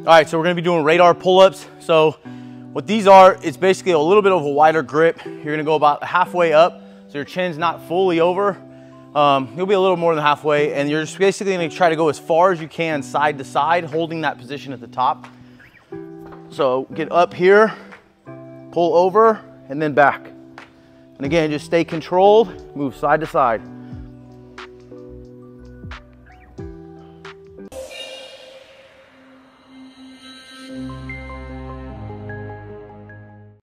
All right, so we're gonna be doing radar pull-ups. So what these are, it's basically a little bit of a wider grip. You're gonna go about halfway up, so your chin's not fully over. You'll be a little more than halfway, and you're just basically gonna try to go as far as you can side to side, holding that position at the top. So get up here, pull over, and then back. And again, just stay controlled, move side to side.